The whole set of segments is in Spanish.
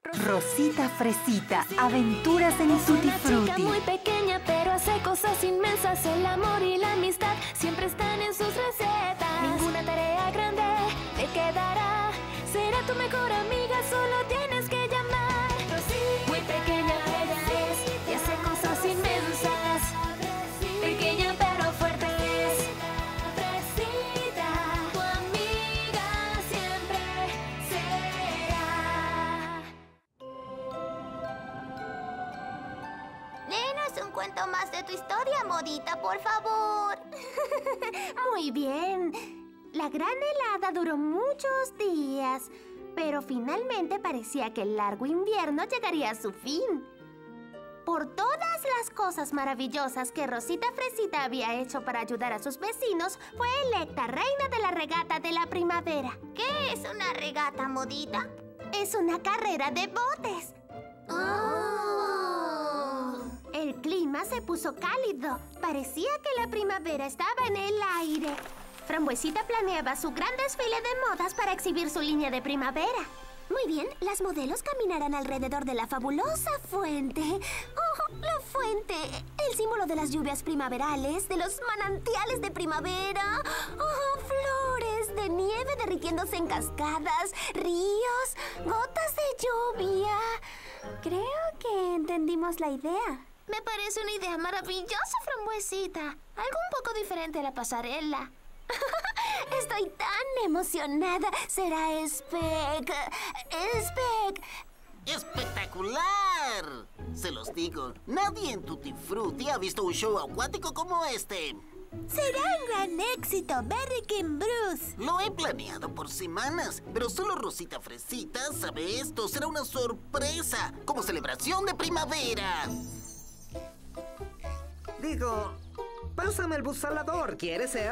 Rosita Fresita, aventuras en Tutti Frutti. Una chica muy pequeña, pero hace cosas inmensas. El amor y la amistad siempre están en sus recetas. Ninguna tarea grande te quedará. Será tu mejor amiga, solo tienes que llamar. Rosita, muy pequeña ella es y hace cosas inmensas. Pequeña pero fuerte es. Fresita, tu amiga siempre será. Léenos un cuento más de tu historia, Modita, por favor. Muy bien. La gran helada duró muchos días, pero finalmente parecía que el largo invierno llegaría a su fin. Por todas las cosas maravillosas que Rosita Fresita había hecho para ayudar a sus vecinos, fue electa reina de la regata de la primavera. ¿Qué es una regata, Modita? Es una carrera de botes. El clima se puso cálido. Parecía que la primavera estaba en el aire. Frambuesita planeaba su gran desfile de modas para exhibir su línea de primavera. Muy bien, las modelos caminarán alrededor de la fabulosa fuente. ¡Oh, la fuente! El símbolo de las lluvias primaverales, de los manantiales de primavera. ¡Oh, flores de nieve derritiéndose en cascadas, ríos, gotas de lluvia! Creo que entendimos la idea. Me parece una idea maravillosa, Frambuesita. Algo un poco diferente a la pasarela. Estoy tan emocionada. Será ¡Espectacular! Se los digo, nadie en Tutti Frutti ha visto un show acuático como este. Será un gran éxito, Berrykin Bruce. Lo he planeado por semanas, pero solo Rosita Fresita sabe esto. Será una sorpresa, como celebración de primavera. Digo, pásame el busalador, ¿quieres, Ed?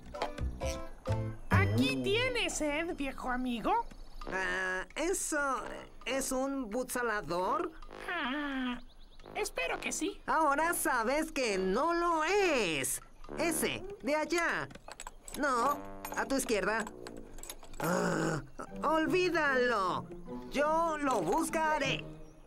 Aquí tienes, Ed, viejo amigo. ¿Eso es un busalador? Espero que sí. Ahora sabes que no lo es. Ese, de allá. No, a tu izquierda. Olvídalo. Yo lo buscaré.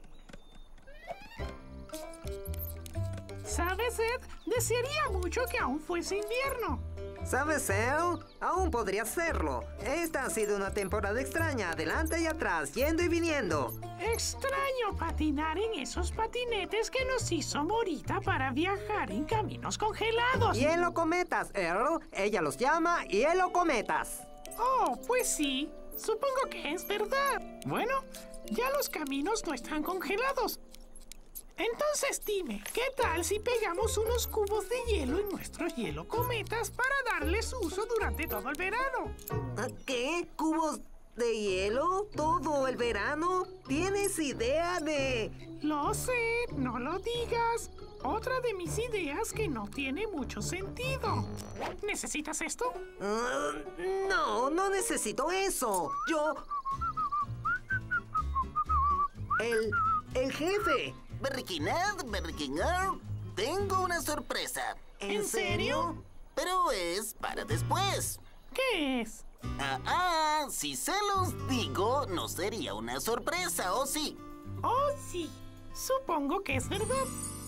¿Sabes, Ed? Desearía mucho que aún fuese invierno. ¿Sabes, Ed? Aún podría hacerlo. Esta ha sido una temporada extraña, adelante y atrás, yendo y viniendo. Extraño patinar en esos patinetes que nos hizo Morita para viajar en caminos congelados. Hielo cometas, Earl. Ella los llama hielo cometas. Oh, pues sí. Supongo que es verdad. Bueno, ya los caminos no están congelados. Entonces dime, ¿qué tal si pegamos unos cubos de hielo en nuestros hielo cometas para darles uso durante todo el verano? ¿Qué? ¿Cubos de hielo? ¿Todo el verano? ¿Tienes idea de...? Lo sé, no lo digas. Otra de mis ideas que no tiene mucho sentido. ¿Necesitas esto? No necesito eso. Yo... El jefe... Berrykin Ed, Berrykin Earl, tengo una sorpresa. ¿En serio? Pero es para después. ¿Qué es? Si se los digo, no sería una sorpresa, ¿o sí? Oh, sí. Supongo que es verdad.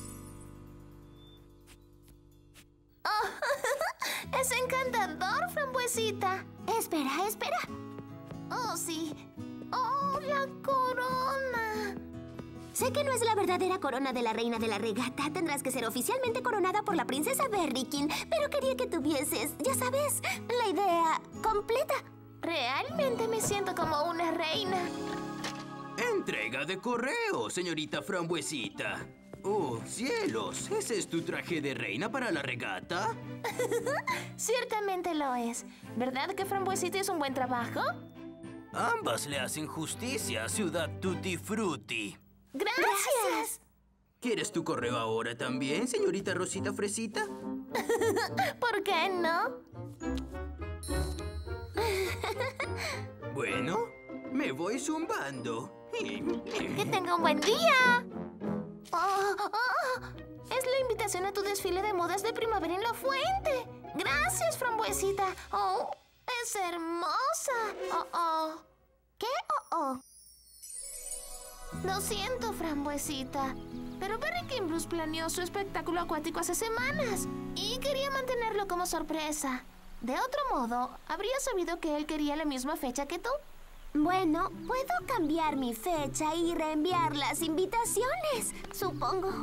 Es encantador, Frambuesita. Espera. Oh, sí. Oh, la corona. Sé que no es la verdadera corona de la reina de la regata. Tendrás que ser oficialmente coronada por la princesa Berrykin. Pero quería que tuvieses, ya sabes, la idea completa. Realmente me siento como una reina. Entrega de correo, señorita Frambuesita. ¡Oh, cielos! ¿Ese es tu traje de reina para la regata? Ciertamente lo es. ¿Verdad que Frambuesita hizo un buen trabajo? Ambas le hacen justicia a Ciudad Tutti Frutti. ¡Gracias! ¿Quieres tu correo ahora también, señorita Rosita Fresita? ¿Por qué no? Bueno, me voy zumbando. ¡Que tenga un buen día! Es la invitación a tu desfile de modas de primavera en la fuente. Gracias, Frambuesita. Oh, es hermosa. ¿Qué? Lo siento, Frambuesita, pero Berrykin Bruce planeó su espectáculo acuático hace semanas y quería mantenerlo como sorpresa. De otro modo, habría sabido que él quería la misma fecha que tú. Bueno, puedo cambiar mi fecha y reenviar las invitaciones, supongo.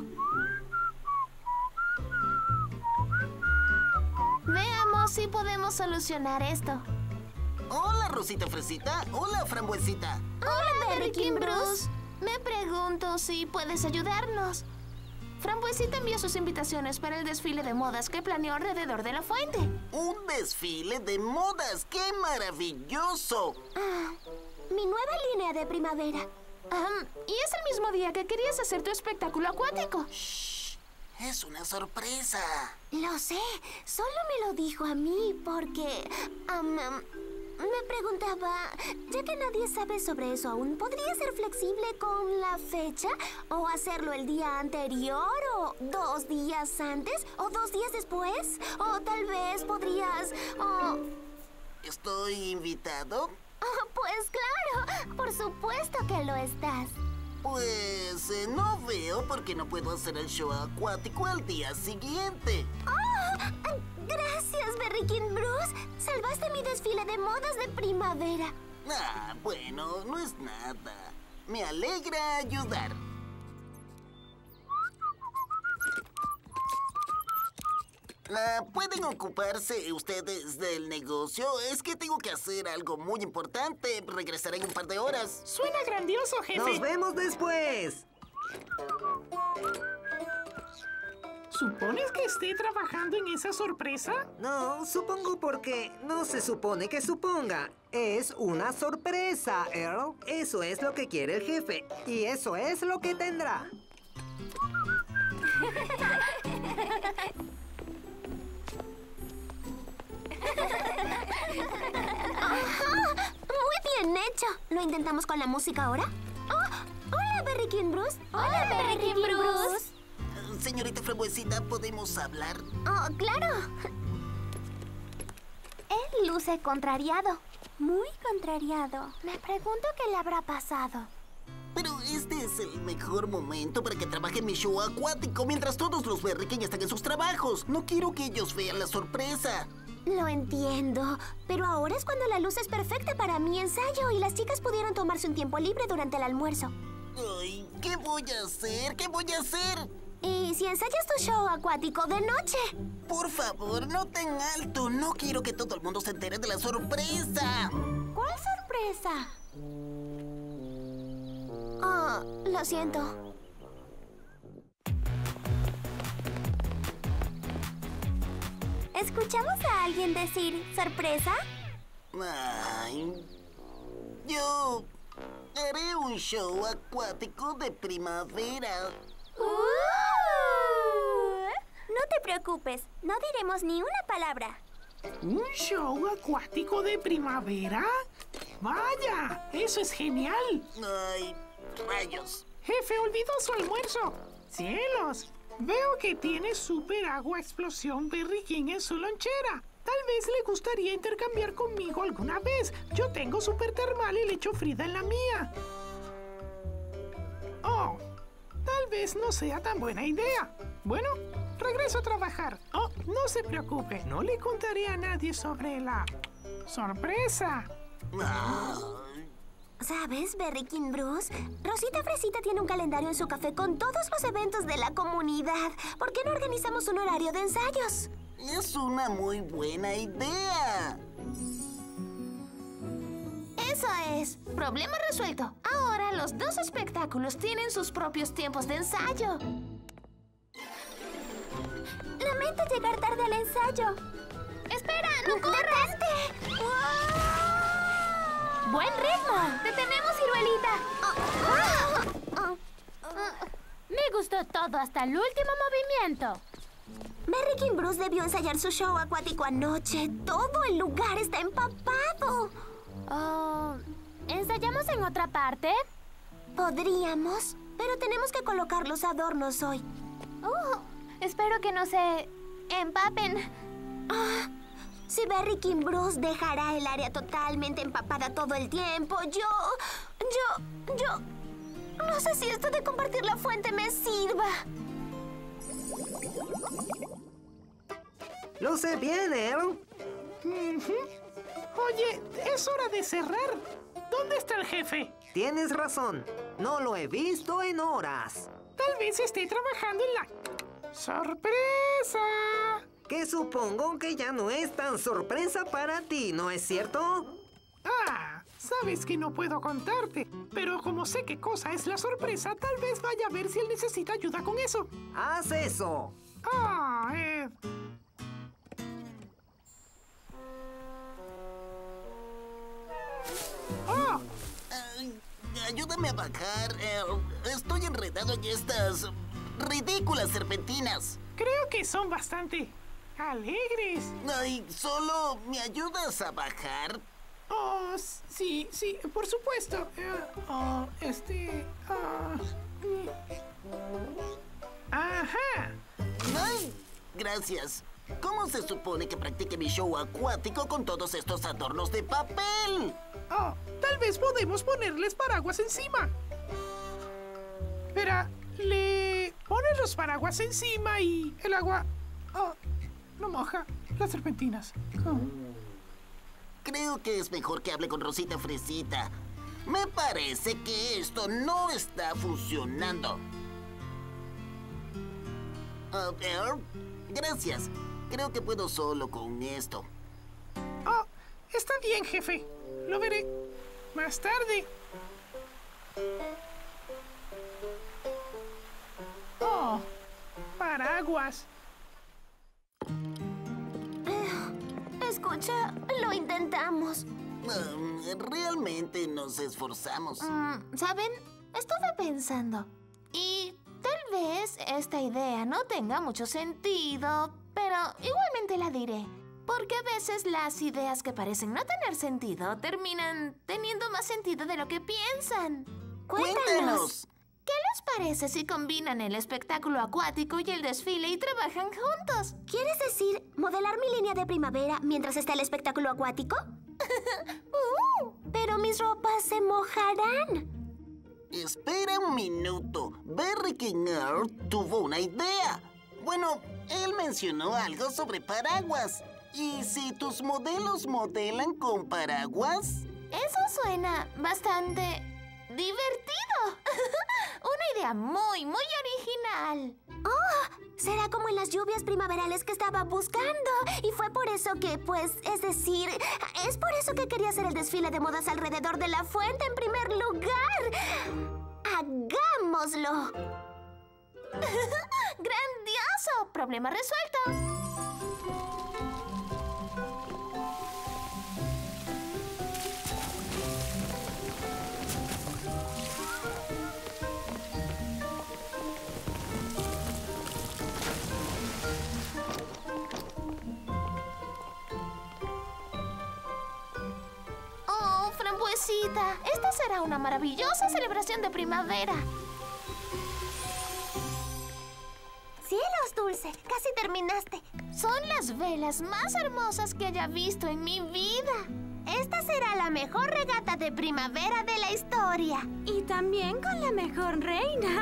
Veamos si podemos solucionar esto. Hola, Rosita Fresita. Hola, Frambuesita. Hola, Berrykin Bruce. Me pregunto si puedes ayudarnos. Frambuesita envió sus invitaciones para el desfile de modas que planeó alrededor de la fuente. Un desfile de modas. ¡Qué maravilloso! Mi nueva línea de primavera. Y es el mismo día que querías hacer tu espectáculo acuático. Es una sorpresa. Lo sé, solo me lo dijo a mí porque... me preguntaba, ya que nadie sabe sobre eso aún, ¿podría ser flexible con la fecha? ¿O hacerlo el día anterior? ¿O 2 días antes? ¿O 2 días después? ¿O tal vez podrías... ¿Estoy invitado? Pues claro, por supuesto que lo estás. Pues no veo por qué no puedo hacer el show acuático al día siguiente. Gracias, Berrykin Bruce. Salvaste mi desfile de modas de primavera. Bueno, no es nada. Me alegra ayudar. ¿Pueden ocuparse ustedes del negocio? Es que tengo que hacer algo muy importante. Regresaré en un par de horas. Suena grandioso, jefe. ¡Nos vemos después! ¿Supones que esté trabajando en esa sorpresa? No, supongo porque no se supone que suponga. Es una sorpresa, Earl. Eso es lo que quiere el jefe. Y eso es lo que tendrá. Muy bien hecho. ¿Lo intentamos con la música ahora? Hola, Berrykin Bruce. Hola, Berrykin Bruce. Señorita Frambuesita, ¿podemos hablar? Oh, claro. Él luce contrariado. Muy contrariado. Me pregunto qué le habrá pasado. Pero este es el mejor momento para que trabaje en mi show acuático mientras todos los Berrykin están en sus trabajos. No quiero que ellos vean la sorpresa. Lo entiendo, pero ahora es cuando la luz es perfecta para mi ensayo y las chicas pudieron tomarse un tiempo libre durante el almuerzo. Ay, ¿qué voy a hacer? ¿Qué voy a hacer? ¿Y si ensayas tu show acuático de noche? Por favor, no tan alto. No quiero que todo el mundo se entere de la sorpresa. ¿Cuál sorpresa? Lo siento. ¿Escuchamos a alguien decir sorpresa? Ay, yo haré un show acuático de primavera. No te preocupes, no diremos ni una palabra. ¿Un show acuático de primavera? ¡Vaya! ¡Eso es genial! Ay, rayos. Jefe, olvidó su almuerzo. ¡Cielos! Veo que tiene super agua explosión Berrykin en su lonchera. Tal vez le gustaría intercambiar conmigo alguna vez. Yo tengo super termal y leche frita en la mía. Oh, tal vez no sea tan buena idea. Bueno, regreso a trabajar. Oh, no se preocupe, no le contaré a nadie sobre la sorpresa. ¿Sabes, Berrykin Bruce? Rosita Fresita tiene un calendario en su café con todos los eventos de la comunidad. ¿Por qué no organizamos un horario de ensayos? Es una muy buena idea. Eso es. Problema resuelto. Ahora los dos espectáculos tienen sus propios tiempos de ensayo. Lamento llegar tarde al ensayo. ¡Espera! ¡No corras! ¡Detente! ¡Buen ritmo! ¡Te tenemos, ciruelita! Me gustó todo hasta el último movimiento. Berrykin Bruce debió ensayar su show acuático anoche. Todo el lugar está empapado. ¿Ensayamos en otra parte? Podríamos, pero tenemos que colocar los adornos hoy. Espero que no se empapen. Si Berrykin Bruce dejará el área totalmente empapada todo el tiempo, yo... No sé si esto de compartir la fuente me sirva. Luce bien, Earl. Oye, es hora de cerrar. ¿Dónde está el jefe? Tienes razón. No lo he visto en horas. Tal vez esté trabajando en la... ¡Sorpresa! Que supongo que ya no es tan sorpresa para ti, ¿no es cierto? Ah, sabes que no puedo contarte. Pero como sé qué cosa es la sorpresa, tal vez vaya a ver si él necesita ayuda con eso. ¡Haz eso! Ah, Ed. ¡Oh! Ayúdame a bajar. Estoy enredado en estas ridículas serpentinas. Creo que son bastante alegres. Ay, ¿solo me ayudas a bajar? Oh, sí, por supuesto. Ajá. Ay, gracias. ¿Cómo se supone que practique mi show acuático con todos estos adornos de papel? Oh, tal vez podemos ponerles paraguas encima. Espera, le pones los paraguas encima y el agua... Oh, no moja las serpentinas. Oh. Creo que es mejor que hable con Rosita Fresita. Me parece que esto no está funcionando. Earl, gracias. Creo que puedo solo con esto. Oh, está bien, jefe. Lo veré más tarde. Oh, paraguas. Escucha, lo intentamos. Realmente nos esforzamos. ¿Saben? Estuve pensando. Y tal vez esta idea no tenga mucho sentido, pero igualmente la diré. Porque a veces las ideas que parecen no tener sentido terminan teniendo más sentido de lo que piensan. ¡Cuéntanos! ¿Qué les parece si combinan el espectáculo acuático y el desfile y trabajan juntos? ¿Quieres decir modelar mi línea de primavera mientras está el espectáculo acuático? Pero mis ropas se mojarán. Espera un minuto. Berry King Earl tuvo una idea. Bueno, él mencionó algo sobre paraguas. ¿Y si tus modelos modelan con paraguas? Eso suena bastante divertido. Una idea muy, muy original. ¡Oh! Será como en las lluvias primaverales que estaba buscando. Y fue por eso que, es decir, es por eso que quería hacer el desfile de modas alrededor de la fuente en primer lugar. ¡Hagámoslo! ¡Grandioso! Problema resuelto. Frambuesita, esta será una maravillosa celebración de primavera. ¡Cielos, Dulce! ¡Casi terminaste! Son las velas más hermosas que haya visto en mi vida. Esta será la mejor regata de primavera de la historia. Y también con la mejor reina.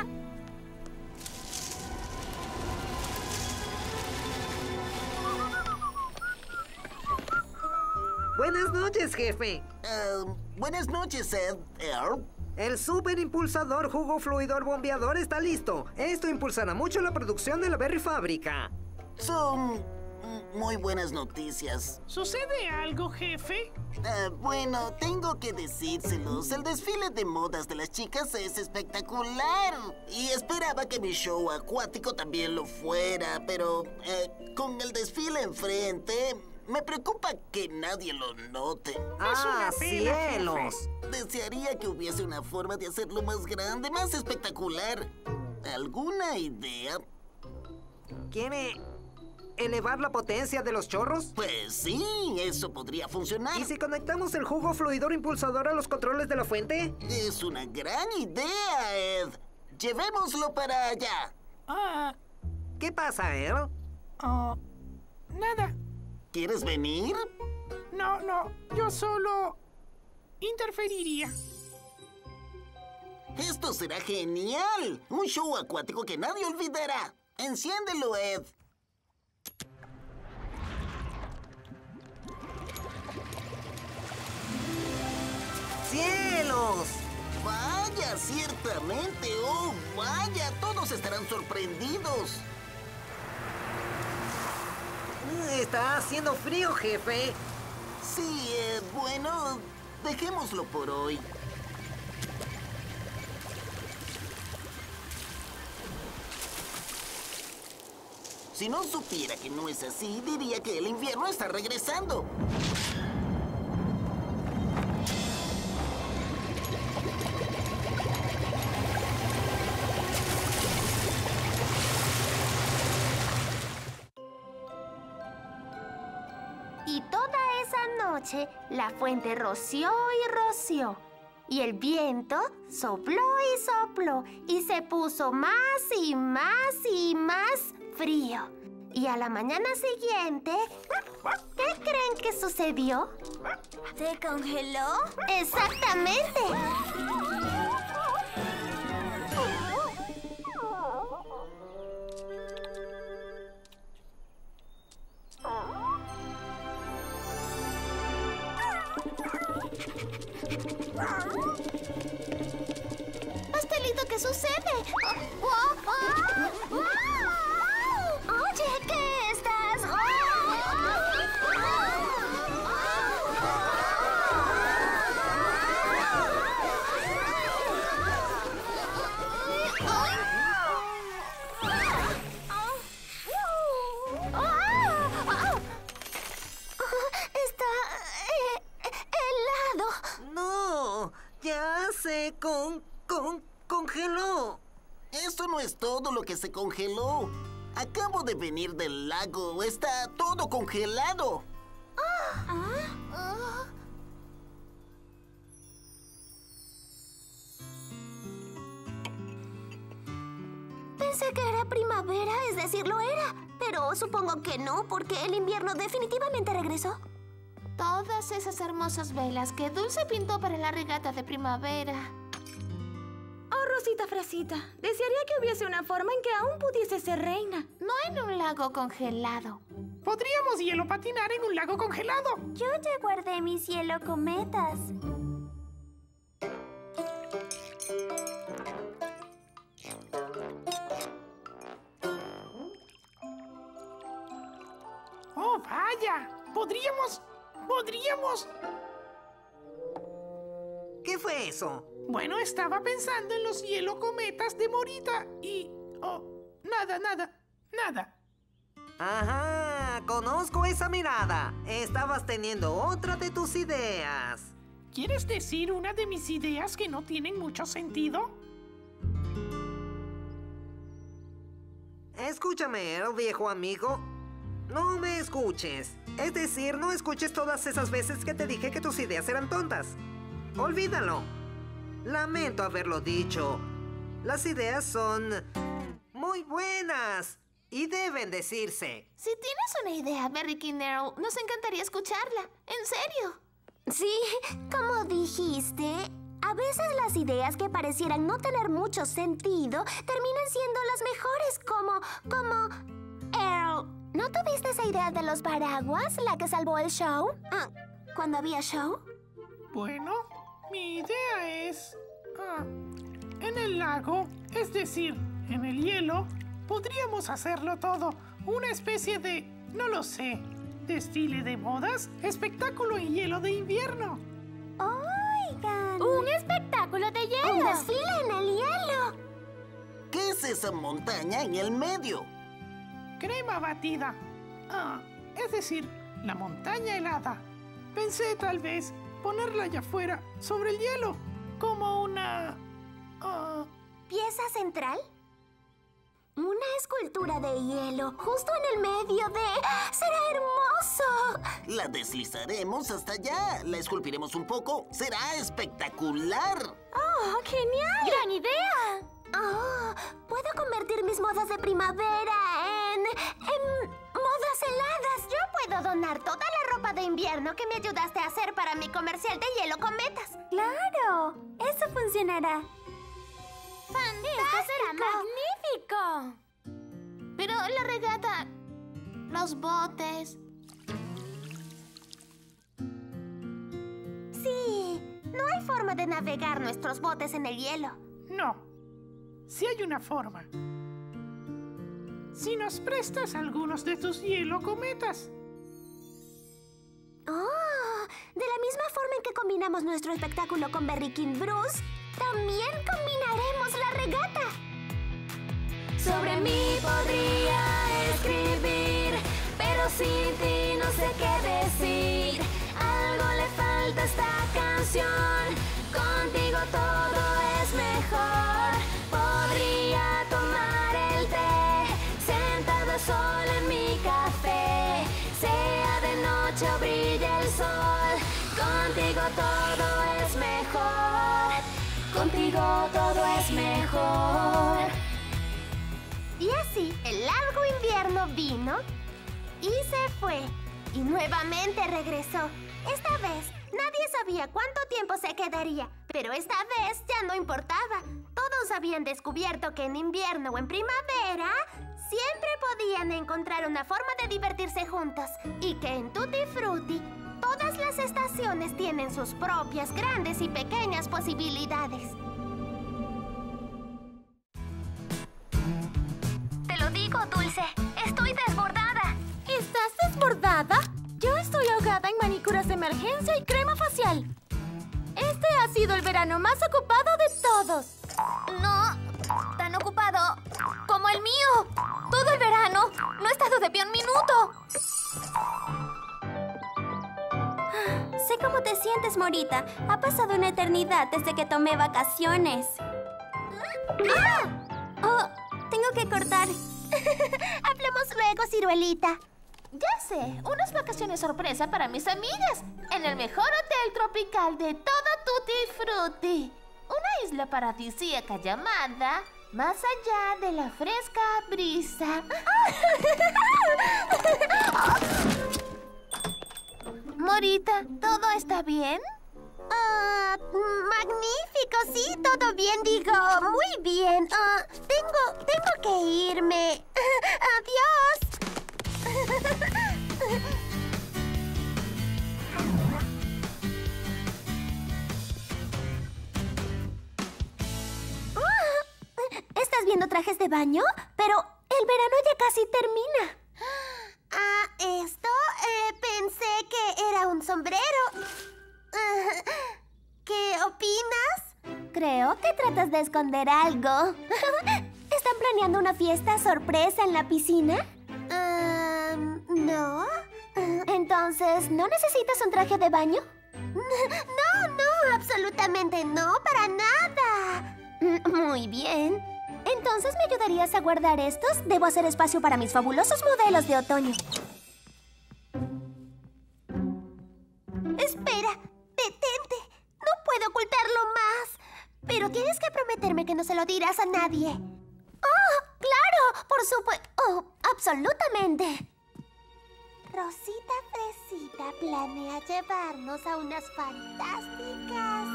Buenas noches, jefe. Buenas noches, Earl. El super impulsador jugo fluidor bombeador está listo. Esto impulsará mucho la producción de la Berry Fábrica. Son muy buenas noticias. ¿Sucede algo, jefe? Bueno, tengo que decírselos. El desfile de modas de las chicas es espectacular. Y esperaba que mi show acuático también lo fuera, pero con el desfile enfrente, me preocupa que nadie lo note. Es una pena, cielos! jefe. Desearía que hubiese una forma de hacerlo más grande, más espectacular. ¿Alguna idea? ¿Quiere elevar la potencia de los chorros? Pues sí, eso podría funcionar. ¿Y si conectamos el jugo fluidor impulsador a los controles de la fuente? Es una gran idea, Ed. Llevémoslo para allá. ¿Qué pasa, Earl? Nada. ¿Quieres venir? No, yo solo interferiría. Esto Esto será genial. Un show acuático que nadie olvidará. Enciéndelo, Ed. ¡Cielos! Vaya, ciertamente. Oh, vaya, todos estarán sorprendidos. Está haciendo frío, jefe. Sí, bueno, dejémoslo por hoy. Si no supiera que no es así, diría que el invierno está regresando. Y toda esa noche, la fuente roció y roció. Y el viento sopló y sopló. Y se puso más y más y más frío. Y a la mañana siguiente, ¿qué creen que sucedió? ¿Se congeló? ¡Exactamente! ¡Pastelito, qué sucede! Oye, ¿qué estás? Está helado. No, ya se congeló. Esto no es todo lo que se congeló. Acabo de venir del lago. Está todo congelado. Pensé que era primavera, es decir, lo era. Pero supongo que no, porque el invierno definitivamente regresó. Todas esas hermosas velas que Dulce pintó para la regata de primavera. Oh, Rosita Fresita, desearía que hubiese una forma en que aún pudiese ser reina. No en un lago congelado. Podríamos hielo patinar en un lago congelado. Yo ya guardé mis hielo cometas. Oh, vaya. Podríamos... ¿Qué fue eso? Bueno, estaba pensando en los hielo cometas de Morita y... Oh, nada. Ajá, conozco esa mirada. Estabas teniendo otra de tus ideas. ¿Quieres decir una de mis ideas que no tienen mucho sentido? Escúchame, viejo amigo. No me escuches. Es decir, no escuches todas esas veces que te dije que tus ideas eran tontas. Olvídalo. Lamento haberlo dicho. Las ideas son muy buenas y deben decirse. Si tienes una idea, Berry King Earl, nos encantaría escucharla. En serio. Sí, como dijiste, a veces las ideas que parecieran no tener mucho sentido terminan siendo las mejores, como... Earl, ¿no tuviste esa idea de los paraguas, la que salvó el show? ¿Cuándo había show? Bueno, mi idea es... en el lago, es decir, en el hielo, podríamos hacerlo todo. Una especie de, no lo sé, desfile de modas, espectáculo en hielo de invierno. ¡Oigan! ¡Un espectáculo de hielo! ¡Un desfile en el hielo! ¿Qué es esa montaña en el medio? Crema batida. Es decir, la montaña helada. Pensé tal vez ponerla allá afuera, sobre el hielo, como una... ¿Pieza central? Una escultura de hielo, justo en el medio de... ¡Será hermoso! La deslizaremos hasta allá. La esculpiremos un poco. Será espectacular. ¡Oh, genial! ¡Gran idea! Oh, puedo convertir mis modas de primavera en modas heladas. Yo puedo donar toda la ropa de invierno que me ayudaste a hacer para mi comercial de hielo cometas. ¡Claro! Eso funcionará. la regata? Los botes. Sí, no hay forma de navegar nuestros botes en el hielo. No. Sí hay una forma. Si nos prestas algunos de tus hielo-cometas. Oh, de la misma forma en que combinamos nuestro espectáculo con Berry King Bruce, también combinaremos la regata. Sobre mí podría escribir, pero sin ti no sé qué decir. Algo le falta a esta canción, contigo todo es mejor. Podría tomar el té, sentada sola en mi café. Sea de noche o brille el sol, contigo todo es mejor. Contigo todo es mejor. Y así, el largo invierno vino y se fue. Y nuevamente regresó. Esta vez, nadie sabía cuánto tiempo se quedaría. Pero esta vez ya no importaba. Todos habían descubierto que en invierno o en primavera siempre podían encontrar una forma de divertirse juntos. Y que en Tutti Frutti, todas las estaciones tienen sus propias grandes y pequeñas posibilidades. Te lo digo, Dulce, estoy desbordada. ¿Estás desbordada? Yo estoy ahogada en manicuras de emergencia y crema facial. Este ha sido el verano más ocupado de todos. No, tan ocupado como el mío. Todo el verano no he estado de pie un minuto. Sé cómo te sientes, Morita. Ha pasado una eternidad desde que tomé vacaciones. Oh, tengo que cortar. Hablemos luego, ciruelita. Ya sé, unas vacaciones sorpresa para mis amigas en el mejor hotel tropical de todo Tutti Frutti. Una isla paradisíaca llamada Más allá de la fresca brisa. Morita, ¿todo está bien? Magnífico, sí, todo bien, digo, muy bien. Tengo que irme. Adiós. ¿Estás viendo trajes de baño? Pero el verano ya casi termina. Pensé que era un sombrero. ¿Qué opinas? Creo que tratas de esconder algo. ¿Están planeando una fiesta sorpresa en la piscina? No. Entonces, ¿no necesitas un traje de baño? No, absolutamente no, para nada. Muy bien. Entonces, ¿me ayudarías a guardar estos? Debo hacer espacio para mis fabulosos modelos de otoño. Espera, detente. No puedo ocultarlo más. Pero tienes que prometerme que no se lo dirás a nadie. ¡Oh, claro! Por supuesto. ¡Oh, absolutamente! Rosita Fresita planea llevarnos a unas fantásticas...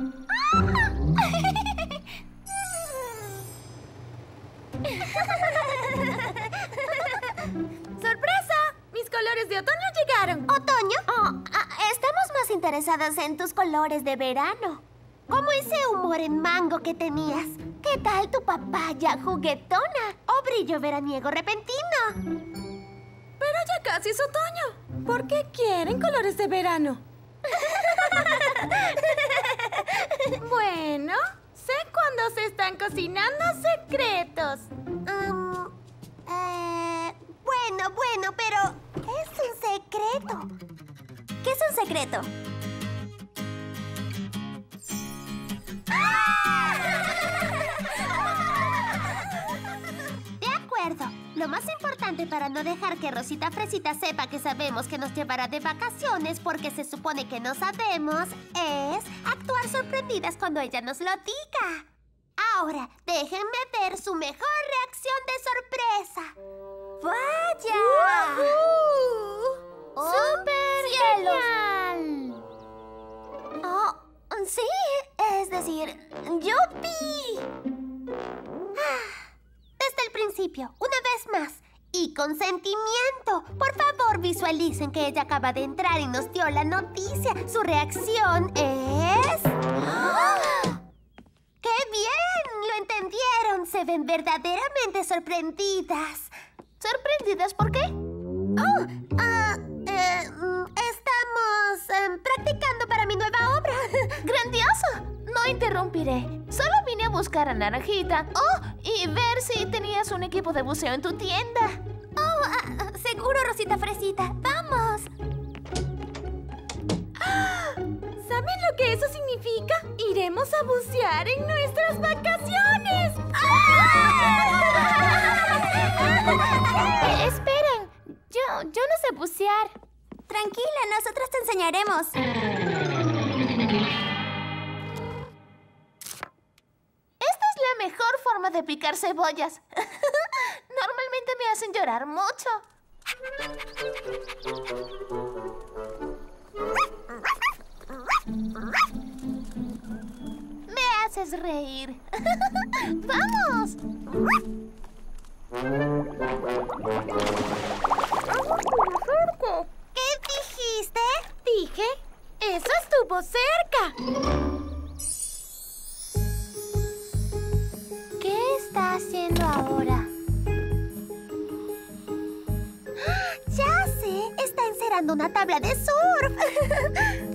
¡Sorpresa! Mis colores de otoño llegaron. ¿Otoño? Estamos más interesadas en tus colores de verano. Como ese humor en mango que tenías. ¿Qué tal tu papaya juguetona? O brillo veraniego repentino. Pero ya casi es otoño. ¿Por qué quieren colores de verano? Bueno, sé cuando se están cocinando secretos. Bueno, pero es un secreto. ¿Qué es un secreto? De acuerdo. Lo más importante para no dejar que Rosita Fresita sepa que sabemos que nos llevará de vacaciones porque se supone que no sabemos es actuar sorprendidas cuando ella nos lo diga. Ahora, déjenme ver su mejor reacción de sorpresa. ¡Vaya! ¡Súper genial! Oh, sí, es decir, ¡yupi! Desde el principio, una vez más. y consentimiento. Por favor, visualicen que ella acaba de entrar y nos dio la noticia. Su reacción es... ¡Ah! ¡Qué bien! ¡Lo entendieron! Se ven verdaderamente sorprendidas. ¿Sorprendidas por qué? Estamos practicando para mi nueva obra. ¡Grandioso! No interrumpiré. Solo vine a buscar a Naranjita. Y ver si tenías un equipo de buceo en tu tienda. Seguro, Rosita Fresita. ¡Vamos! ¿Saben lo que eso significa? Iremos a bucear en nuestras vacaciones. Esperen. Yo no sé bucear. Tranquila, nosotras te enseñaremos. Esta es la mejor forma de picar cebollas. Normalmente me hacen llorar mucho. Me haces reír. ¡Vamos! ¿Qué dijiste? Dije, eso estuvo cerca. ¿Qué está haciendo ahora? ¡Ya sé! Está encerando una tabla de surf.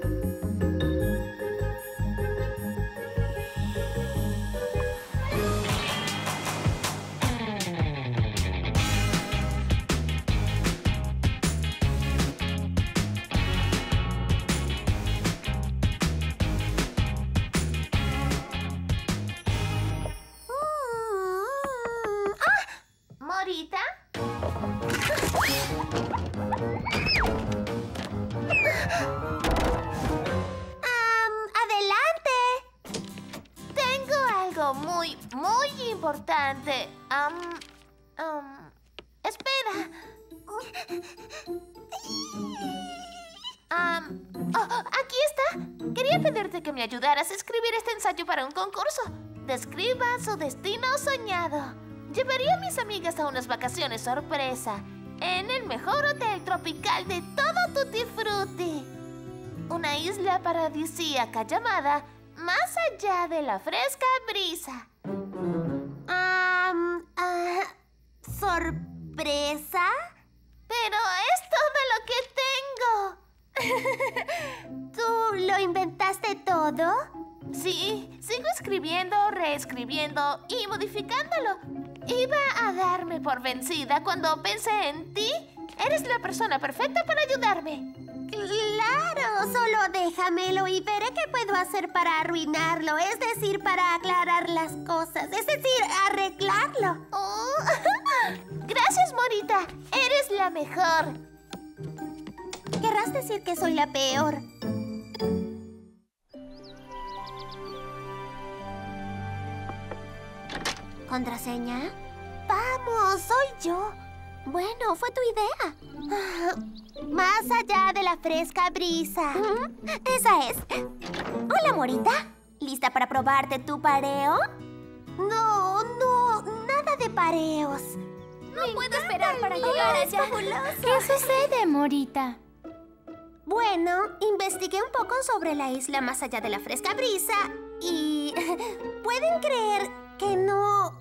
¿Morita? ¡Adelante! Tengo algo muy importante. Espera. Aquí está. Quería pedirte que me ayudaras a escribir este ensayo para un concurso. Describa su destino soñado. Llevaría a mis amigas a unas vacaciones sorpresa en el mejor hotel tropical de todo Tutti Frutti. Una isla paradisíaca llamada Más Allá de la Fresca Brisa. ¿Sorpresa? Pero es todo lo que tengo. ¿Tú lo inventaste todo? Sí, sigo escribiendo, reescribiendo y modificándolo. Iba a darme por vencida cuando pensé en ti. Eres la persona perfecta para ayudarme. ¡Claro! Solo déjamelo y veré qué puedo hacer para arruinarlo. Es decir, para aclarar las cosas. Es decir, arreglarlo. Gracias, Morita. Eres la mejor. Querrás decir que soy la peor. ¿Contraseña? ¡Vamos! ¡Soy yo! Bueno, fue tu idea. Más allá de la fresca brisa. Esa es. Hola, Morita. ¿Lista para probarte tu pareo? No, nada de pareos. No puedo esperar para llegar allá. ¿Qué sucede, Morita? Bueno, investigué un poco sobre la isla más allá de la fresca brisa y... ¿pueden creer que no...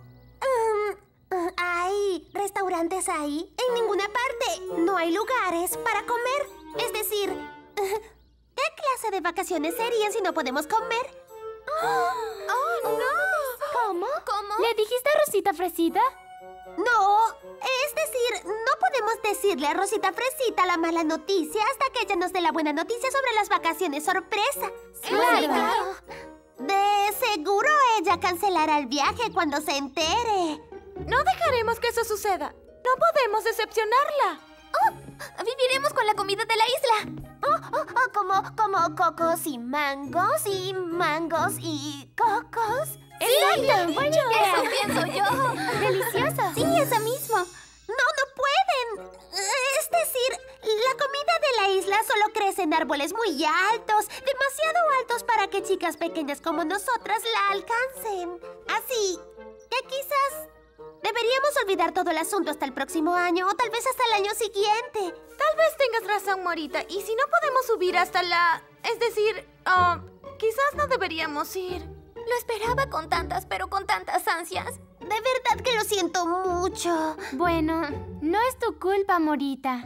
hay restaurantes ahí? En ninguna parte. No hay lugares para comer. Es decir, ¿qué clase de vacaciones serían si no podemos comer? ¡Oh, no! ¿Cómo? ¿Le dijiste a Rosita Fresita? No, es decir, no podemos decirle a Rosita Fresita la mala noticia hasta que ella nos dé la buena noticia sobre las vacaciones sorpresa. Claro. De seguro ella cancelará el viaje cuando se entere. No dejaremos que eso suceda. No podemos decepcionarla. Viviremos con la comida de la isla. Como cocos y mangos y cocos. ¡Exacto! ¡Buena idea! Eso pienso yo. ¡Delicioso! Sí, eso mismo. No pueden. Es decir, la comida de la isla solo crece en árboles muy altos, demasiado altos para que chicas pequeñas como nosotras la alcancen. Así que quizás deberíamos olvidar olvidar todo el asunto hasta el próximo año, o tal vez hasta el año siguiente. Tal vez tengas razón, Morita. Y si no podemos subir hasta la... Es decir, quizás no deberíamos ir. Lo esperaba con tantas, pero con tantas ansias. De verdad que lo siento mucho. Bueno, no es tu culpa, Morita.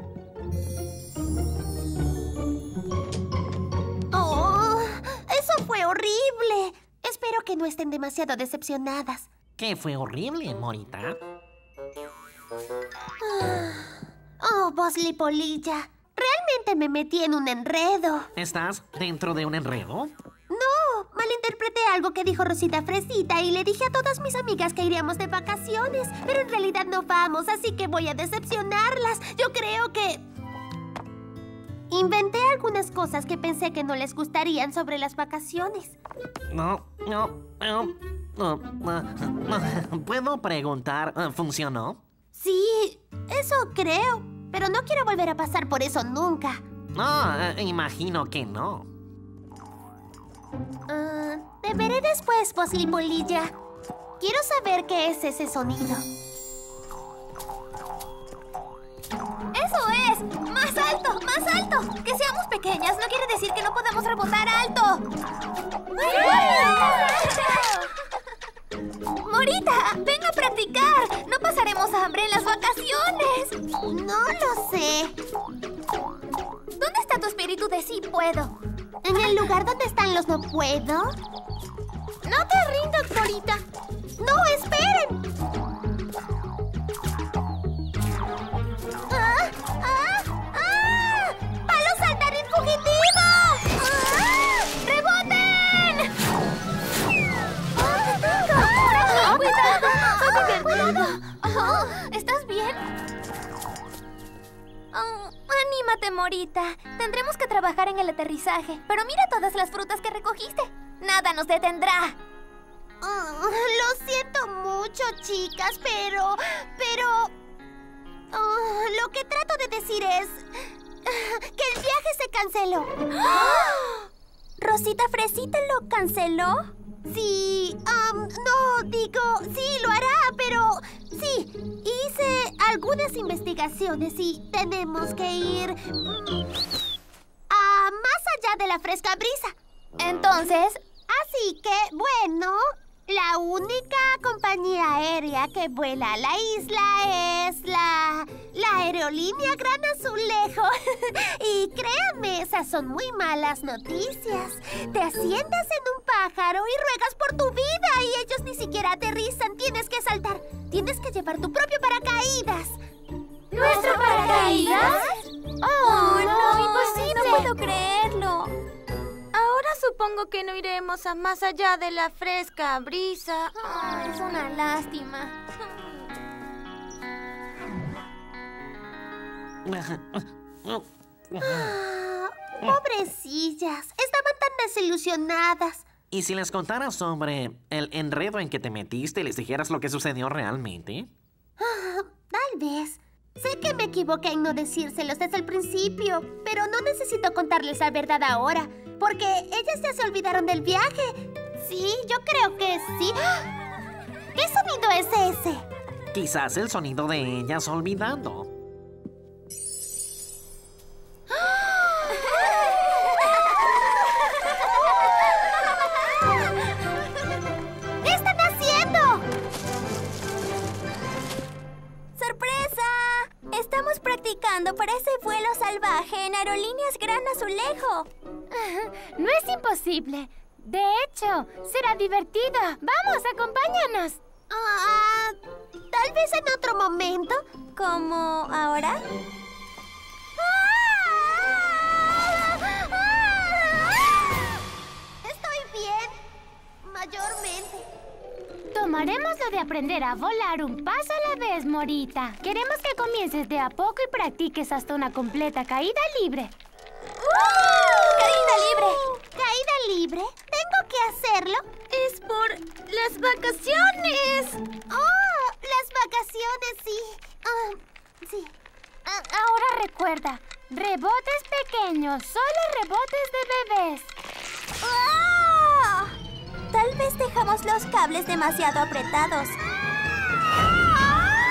¡Oh! ¡Eso fue horrible! Espero que no estén demasiado decepcionadas. ¿Qué fue horrible, Morita? Oh, Bosley Polilla. Realmente me metí en un enredo. ¿Estás dentro de un enredo? No, malinterpreté algo que dijo Rosita Fresita y le dije a todas mis amigas que iríamos de vacaciones. Pero en realidad no vamos, así que voy a decepcionarlas. Yo creo que... Inventé algunas cosas que pensé que no les gustarían sobre las vacaciones. No. ¿Puedo preguntar? ¿Funcionó? Sí, eso creo. Pero no quiero volver a pasar por eso nunca. No, imagino que no. Te veré después, Bosley Polilla. Quiero saber qué es ese sonido. ¡Eso es! ¡Más alto! ¡Más alto! Que seamos pequeñas no quiere decir que no podamos rebotar alto. Morita, ven a practicar. No pasaremos hambre en las vacaciones. No lo sé. ¿Dónde está tu espíritu de sí puedo? ¿En el lugar donde están los no puedo? No te rindas, Morita. ¡No, esperen! ¡Palo saltarín fugitivo! ¡Reboten! ¡Cuidado! ¿Estás bien? Anímate, Morita. Tendremos que trabajar en el aterrizaje. Pero mira todas las frutas que recogiste. Nada nos detendrá. Lo siento mucho, chicas, pero... lo que trato de decir es... que el viaje se canceló. ¿Rosita Fresita lo canceló? Sí, no, digo, sí, lo hará, pero... Sí, hice algunas investigaciones y tenemos que ir... a más allá de la fresca brisa. Entonces... Así que, bueno, la única compañía aérea que vuela a la isla es la aerolínea Gran Azulejo. Y créanme, esas son muy malas noticias. Te sientas en un pájaro y ruegas por tu vida y ellos ni siquiera aterrizan. Tienes que saltar. Tienes que llevar tu propio paracaídas. ¿Nuestro paracaídas? ¡Oh, no! ¡Imposible! No puedo creerlo. Ahora supongo que no iremos a más allá de la fresca brisa. Es una lástima. Pobrecillas, estaban tan desilusionadas. ¿Y si les contaras sobre el enredo en que te metiste y les dijeras lo que sucedió realmente? Tal vez. Sé que me equivoqué en no decírselos desde el principio, pero no necesito contarles la verdad ahora, porque ellas ya se olvidaron del viaje. Sí, yo creo que sí. ¿Qué sonido es ese? Quizás el sonido de ellas olvidando. ¿Qué están haciendo? ¡Sorpresa! Estamos practicando para ese vuelo salvaje en Aerolíneas Gran Azulejo. No es imposible. De hecho, será divertido. ¡Vamos, acompáñanos! Tal vez en otro momento. ¿Como ahora? Estoy bien, mayormente. Tomaremos lo de aprender a volar un paso a la vez, Morita. Queremos que comiences de a poco y practiques hasta una completa caída libre. ¡Caída libre! ¿Caída libre? ¿Tengo que hacerlo? Es por las vacaciones. ¡Oh! Las vacaciones, sí. Sí. Ahora recuerda, rebotes pequeños, solo rebotes de bebés. Tal vez dejamos los cables demasiado apretados.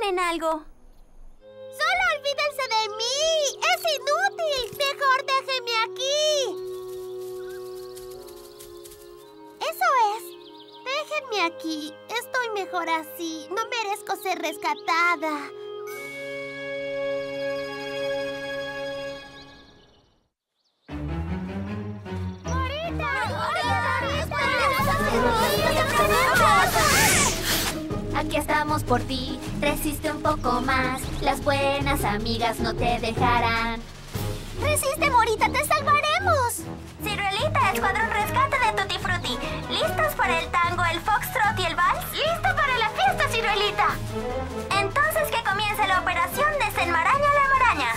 en algo. ¡Solo olvídense de mí! ¡Es inútil! ¡Mejor déjenme aquí! Eso es. Déjenme aquí. Estoy mejor así. No merezco ser rescatada. Aquí estamos por ti, resiste un poco más. Las buenas amigas no te dejarán. ¡Resiste, Morita! ¡Te salvaremos! Ciruelita, Escuadrón Rescate de Tutti Frutti. ¿Listos para el tango, el foxtrot y el vals? ¡Lista para la fiesta, Ciruelita! Entonces que comience la operación Desenmaraña la maraña.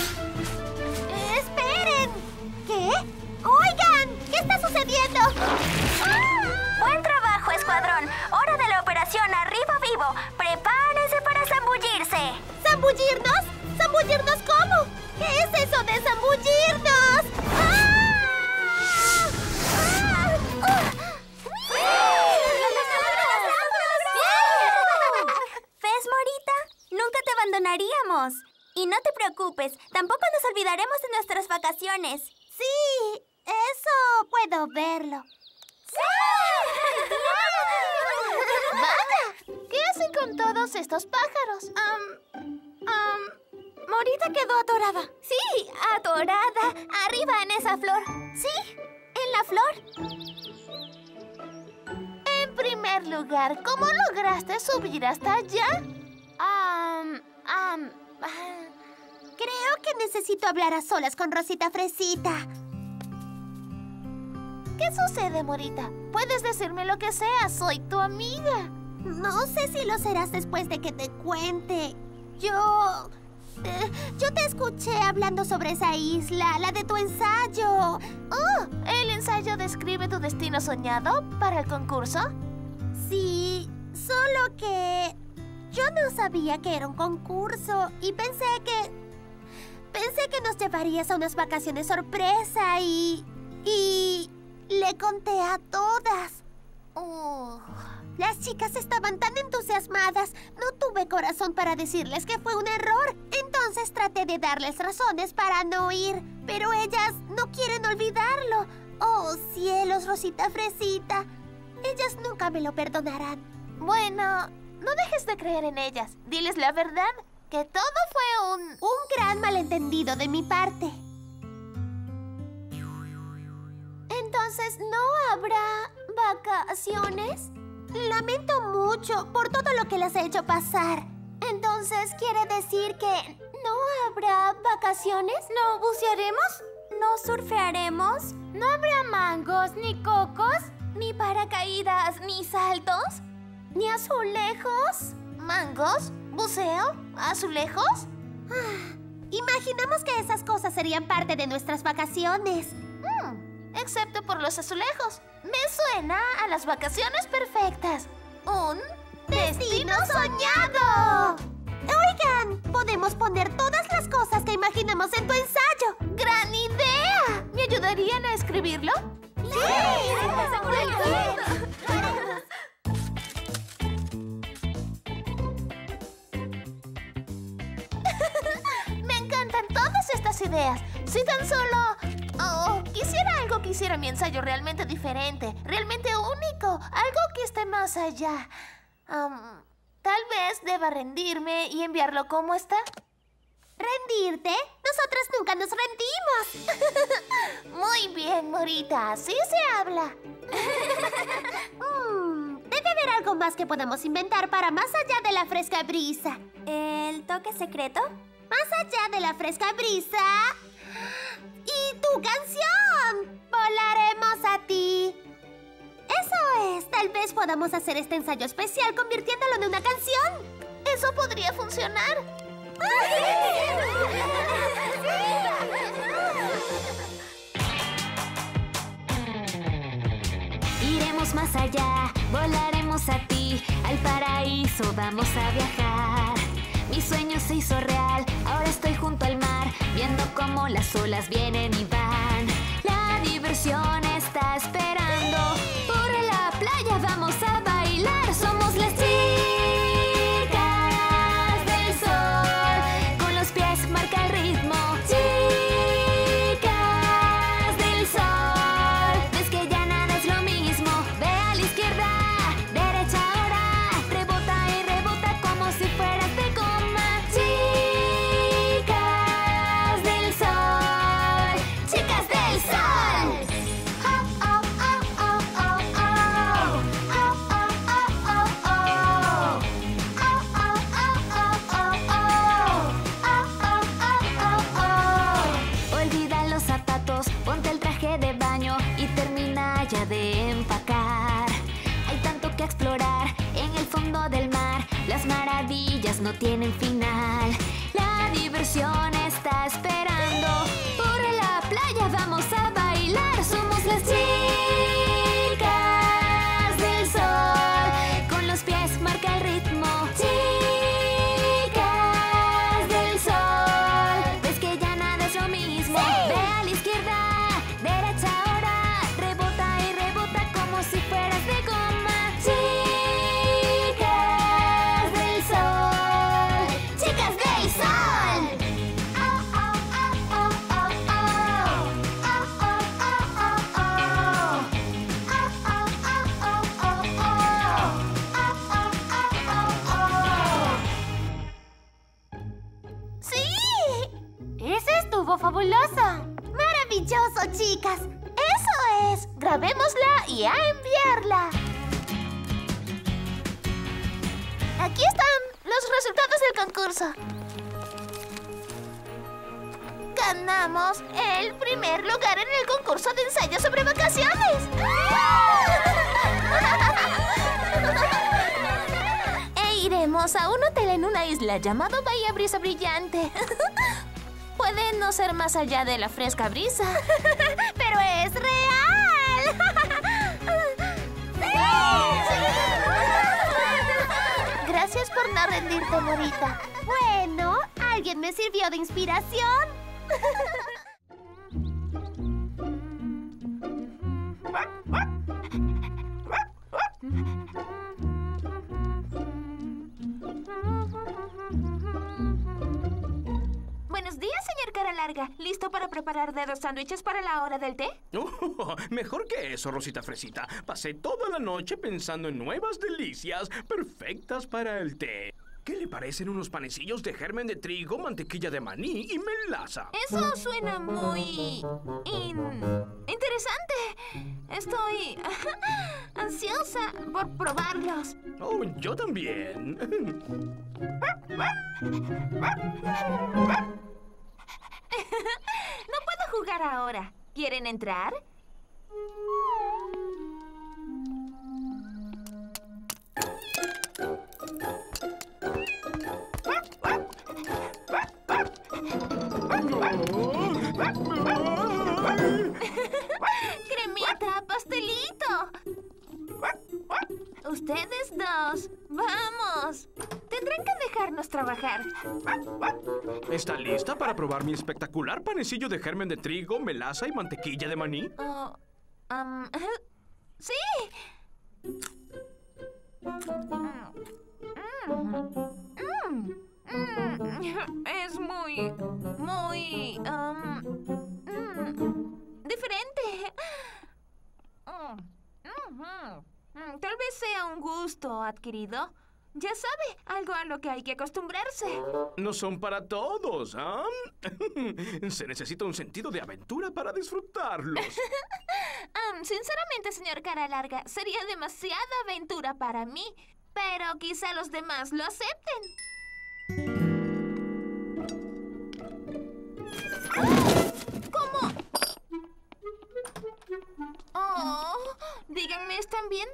¡Esperen! ¿Qué? ¡Oigan! ¿Qué está sucediendo? Buen trabajo, Escuadrón. Hora de la operación Arriba Vivo. Prepárense para zambullirse. ¿Zambullirnos? ¿Zambullirnos cómo? ¿Qué es eso de zambullirnos? ¿Ves, Morita? Nunca te abandonaríamos. Y no te preocupes, tampoco nos olvidaremos de nuestras vacaciones. Sí, eso puedo verlo. ¡Vaya! ¿Qué hacen con todos estos pájaros? Morita quedó atorada. Sí, atorada. Arriba en esa flor. Sí, en la flor. En primer lugar, ¿cómo lograste subir hasta allá? Creo que necesito hablar a solas con Rosita Fresita. ¿Qué sucede, Morita? Puedes decirme lo que sea, soy tu amiga. No sé si lo serás después de que te cuente. Yo te escuché hablando sobre esa isla, la de tu ensayo. Oh, ¿el ensayo describe tu destino soñado para el concurso? Sí, solo que yo no sabía que era un concurso y pensé que nos llevarías a unas vacaciones sorpresa y le conté a todas. Las chicas estaban tan entusiasmadas. No tuve corazón para decirles que fue un error. Entonces traté de darles razones para no ir. Pero ellas no quieren olvidarlo. Oh, cielos, Rosita Fresita. Ellas nunca me lo perdonarán. Bueno, no dejes de creer en ellas. Diles la verdad, que todo fue un gran malentendido de mi parte. Entonces, ¿no habrá vacaciones? Lamento mucho por todo lo que les he hecho pasar. Entonces, ¿quiere decir que no habrá vacaciones? ¿No bucearemos? ¿No surfearemos? ¿No habrá mangos, ni cocos, ni paracaídas, ni saltos, ni azulejos? ¿Mangos? ¿Buceo? ¿Azulejos? Imaginamos que esas cosas serían parte de nuestras vacaciones. Excepto por los azulejos. Me suena a las vacaciones perfectas. ¡Un destino soñado! Oigan, podemos poner todas las cosas que imaginamos en tu ensayo. ¡Gran idea! ¿Me ayudarían a escribirlo? ¡Sí! Me encantan todas estas ideas. Si tan solo... quisiera algo que hiciera mi ensayo realmente diferente, realmente único, algo que esté más allá. Tal vez deba rendirme y enviarlo como está. ¿Rendirte? Nosotras nunca nos rendimos. Muy bien, Morita, así se habla. Debe haber algo más que podamos inventar para más allá de la fresca brisa. ¿El toque secreto? Más allá de la fresca brisa... ¡Y tu canción! ¡Volaremos a ti! Eso es. Tal vez podamos hacer este ensayo especial convirtiéndolo en una canción. Eso podría funcionar. Iremos más allá, volaremos a ti. Al paraíso vamos a viajar. Mi sueño se hizo real, ahora estoy junto al mar, viendo cómo las olas vienen y van. La diversión está esperando, por la playa vamos a bailar. Somos las chicas aventuras no tienen final. La diversión está esperando. Por la playa vamos a bailar. Somos las chicas del sol. Con los pies marca el ritmo. Chicas del sol. ¿Ves que ya nada es lo mismo? ¡Sí! Ve a la izquierda, derecha ahora. Rebota y rebota como si fueras de goma. Chicas del sol. Chicas del sol. Oh, oh, oh, oh, oh, oh. Oh, oh, oh, oh, oh. Oh, oh, oh, oh, oh, oh. Oh, oh, oh, oh, oh. ¡Sí! ¡Ese estuvo fabuloso! ¡Maravilloso, chicas! ¡Eso es! Grabémosla y a enviarla. Aquí están los resultados del concurso. Ganamos el primer lugar en el concurso de ensayo sobre vacaciones. E iremos a un hotel en una isla llamado Bahía Brisa Brillante. Puede no ser más allá de la fresca brisa, ¡Pero es real! Gracias por no rendirte, Morita. Bueno, alguien me sirvió de inspiración. Buenos días, señor Cara Larga. ¿Listo para preparar dedos sándwiches para la hora del té? Mejor que eso, Rosita Fresita. Pasé toda la noche pensando en nuevas delicias perfectas para el té. ¿Qué le parecen unos panecillos de germen de trigo, mantequilla de maní y melaza? Eso suena muy... interesante. Estoy ansiosa por probarlos. Oh, yo también. No puedo jugar ahora. ¿Quieren entrar? Cremita, pastelito. Ustedes dos, vamos. Tendrán que dejarnos trabajar. ¿Está lista para probar mi espectacular panecillo de germen de trigo, melaza y mantequilla de maní? Sí. Es muy diferente. Tal vez sea un gusto adquirido. Ya sabe, algo a lo que hay que acostumbrarse. No son para todos, ¿ah? Se necesita un sentido de aventura para disfrutarlos. Sinceramente, señor Cara Larga, sería demasiada aventura para mí. Pero quizá los demás lo acepten. ¿Cómo? Oh, díganme, ¿están bien?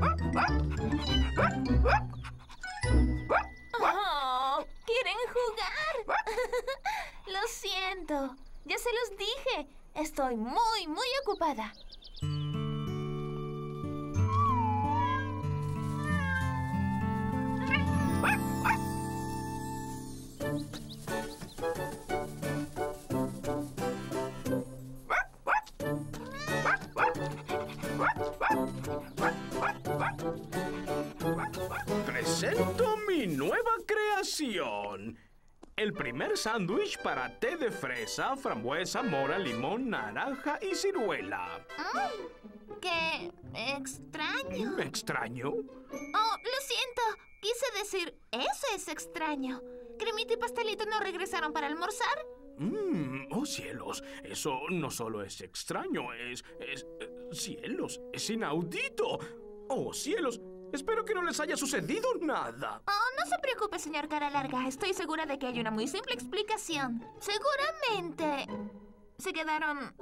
Oh, ¿quieren jugar? Lo siento. Ya se los dije. Estoy muy ocupada. Presento mi nueva creación. El primer sándwich para té de fresa, frambuesa, mora, limón, naranja y ciruela. ¡Qué extraño! ¿Extraño? Oh, lo siento. Quise decir, eso es extraño. Cremita y pastelito no regresaron para almorzar. Oh, cielos. Eso no solo es extraño, es... cielos, es inaudito. Oh, cielos. Espero que no les haya sucedido nada. Oh, no se preocupe, señor Cara Larga. Estoy segura de que hay una muy simple explicación. Seguramente se quedaron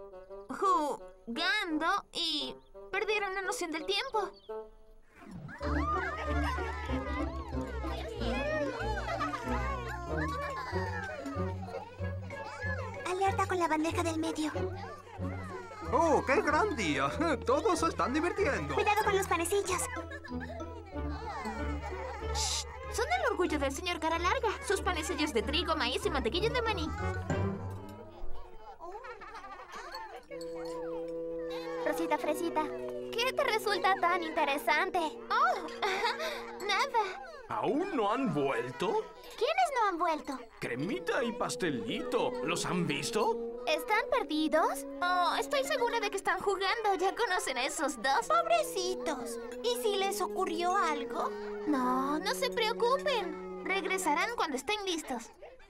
jugando y perdieron la noción del tiempo. vuelta con la bandeja del medio. ¡Oh, qué gran día! Todos se están divirtiendo. Cuidado con los panecillos. Son el orgullo del señor Cara Larga. Sus panecillos de trigo, maíz y mantequilla de maní. Rosita Fresita, ¿qué te resulta tan interesante? Oh, nada. ¿Aún no han vuelto? ¿Quiénes no han vuelto? Cremita y Pastelito. ¿Los han visto? ¿Están perdidos? Oh, estoy segura de que están jugando. ¿Ya conocen a esos dos? Pobrecitos. ¿Y si les ocurrió algo? No, no se preocupen. Regresarán cuando estén listos.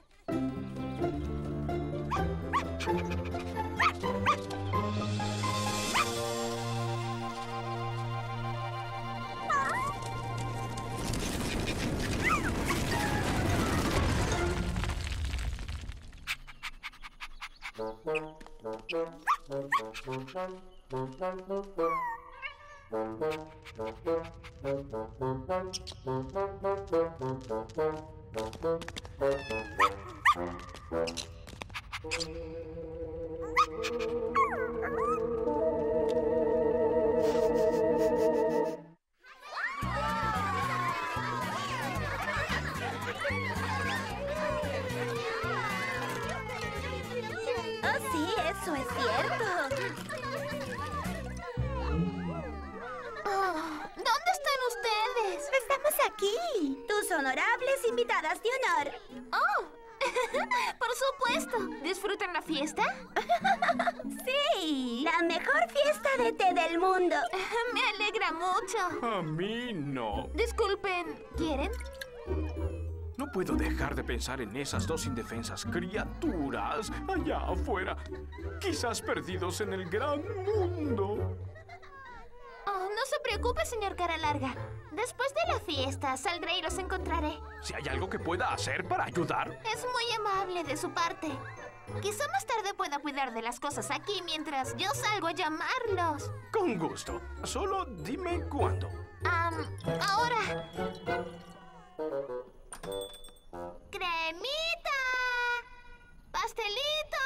Oh, sí, eso es cierto. ¿Dónde están ustedes? Estamos aquí, tus honorables invitadas de honor. ¡Oh! ¡Por supuesto! ¿Disfrutan la fiesta? Sí, la mejor fiesta de té del mundo. Me alegra mucho. A mí no. Disculpen, ¿quieren? No puedo dejar de pensar en esas dos indefensas criaturas allá afuera, quizás perdidos en el gran mundo. Oh, no se preocupe, señor Cara Larga. Después de la fiesta, saldré y los encontraré. Si hay algo que pueda hacer para ayudar. Es muy amable de su parte. Quizá más tarde pueda cuidar de las cosas aquí mientras yo salgo a llamarlos. Con gusto. Solo dime cuándo. Ahora. ¡Cremita! ¡Pastelito!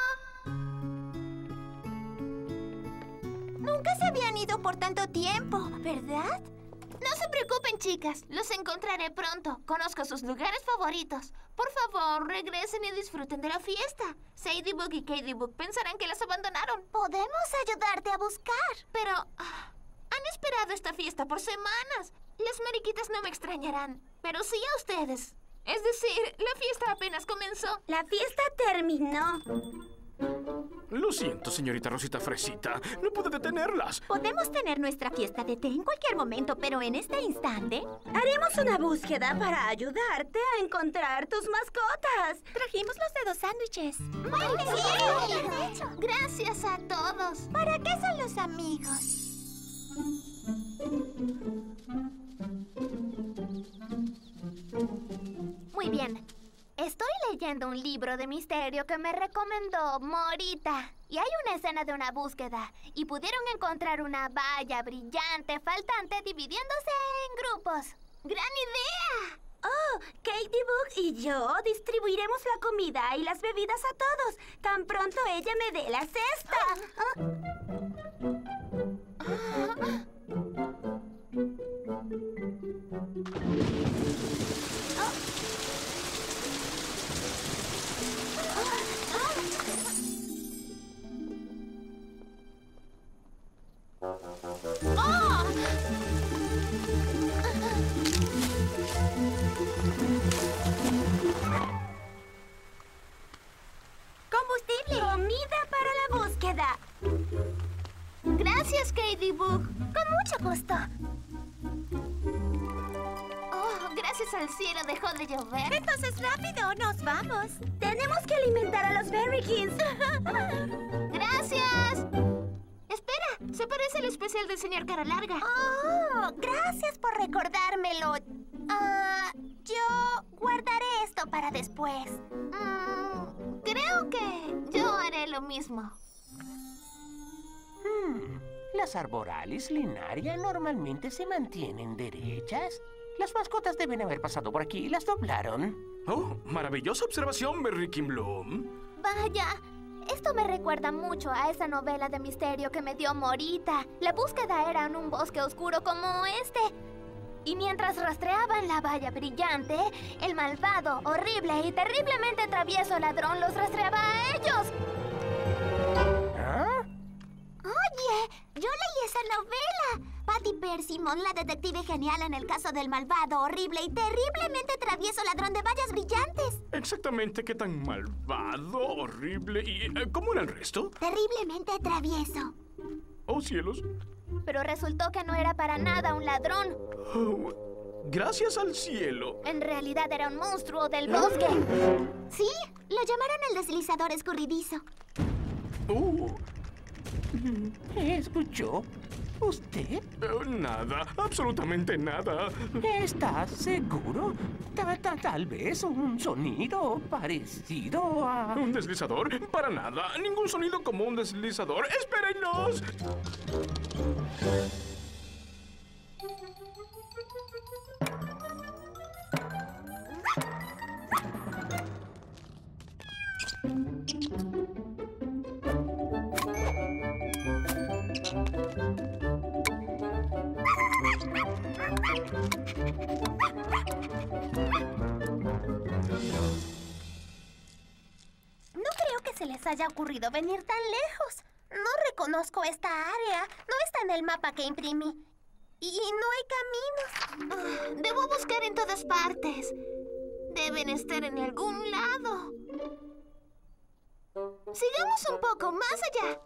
Nunca se habían ido por tanto tiempo, ¿verdad? No se preocupen, chicas. Los encontraré pronto. Conozco sus lugares favoritos. Por favor, regresen y disfruten de la fiesta. Sadie Book y Katie Book pensarán que las abandonaron. Podemos ayudarte a buscar. Pero han esperado esta fiesta por semanas. Las mariquitas no me extrañarán, pero sí a ustedes. Es decir, la fiesta apenas comenzó. La fiesta terminó. Lo siento, señorita Rosita Fresita. No puedo detenerlas. Podemos tener nuestra fiesta de té en cualquier momento, pero en este instante haremos una búsqueda para ayudarte a encontrar tus mascotas. Trajimos los dedos sándwiches. ¡Muy bien! Gracias a todos. ¿Para qué son los amigos? Muy bien. Estoy leyendo un libro de misterio que me recomendó Morita. Y hay una escena de una búsqueda. Y pudieron encontrar una valla brillante faltante dividiéndose en grupos. ¡Gran idea! Oh, Katie Book y yo distribuiremos la comida y las bebidas a todos. Tan pronto ella me dé la cesta. ¡Combustible! ¡Comida para la búsqueda! Gracias, Katie Book. Con mucho gusto. Oh, gracias al cielo dejó de llover. Entonces, rápido, nos vamos. Tenemos que alimentar a los Berrykins. ¡Gracias! Espera, se parece al especial del señor Cara Larga. Oh, gracias por recordármelo. Yo guardaré esto para después. Creo que yo haré lo mismo. Las arboralis linaria normalmente se mantienen derechas. Las mascotas deben haber pasado por aquí y las doblaron. Oh, maravillosa observación, Berrykin Bloom. Vaya, Esto me recuerda mucho a esa novela de misterio que me dio Morita. La búsqueda era en un bosque oscuro como este. Y mientras rastreaban la valla brillante, el malvado, horrible y terriblemente travieso ladrón los rastreaba a ellos. ¿Ah? Oye, yo leí esa novela. Patty Persimmon, la detective genial en el caso del malvado, horrible y terriblemente travieso ladrón de vallas brillantes. Exactamente qué tan malvado, horrible y... ¿cómo era el resto? Terriblemente travieso. ¡Oh, cielos! Pero resultó que no era para nada un ladrón. Oh, gracias al cielo. En realidad era un monstruo del bosque. Sí, lo llamaron el deslizador escurridizo. ¿Escuchó? ¿Usted? Nada, absolutamente nada. ¿Estás seguro? Tal vez un sonido parecido a... ¿Un deslizador? Para nada. Ningún sonido como un deslizador. ¡Espérenos! No creo que se les haya ocurrido venir tan lejos. No reconozco esta área. No está en el mapa que imprimí. Y no hay caminos. Debo buscar en todas partes. Deben estar en algún lado. Sigamos un poco más allá.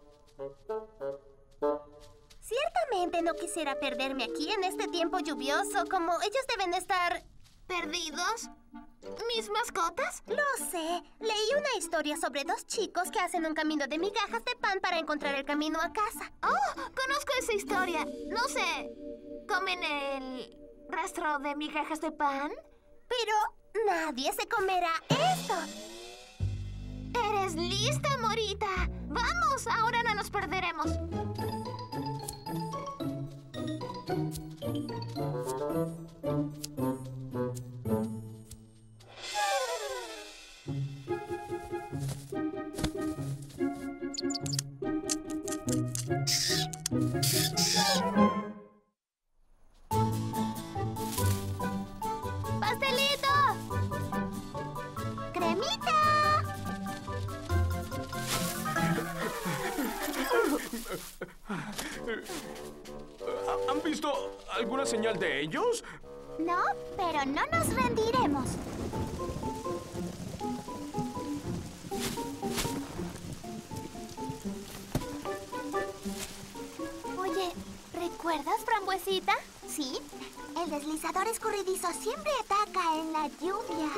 Ciertamente no quisiera perderme aquí en este tiempo lluvioso, como ellos deben estar... ¿Perdidos? ¿Mis mascotas? Lo sé. Leí una historia sobre dos chicos que hacen un camino de migajas de pan para encontrar el camino a casa. Oh, conozco esa historia. No sé, ¿comen el rastro de migajas de pan? Pero nadie se comerá esto. ¡Eres lista, Morita! ¡Vamos! Ahora no nos perderemos. ¡Pastelito! ¡Cremita! ¿Han visto alguna señal de ellos? No, pero no nos rendiremos. Oye, ¿recuerdas, Frambuesita? Sí, el deslizador escurridizo siempre ataca en la lluvia.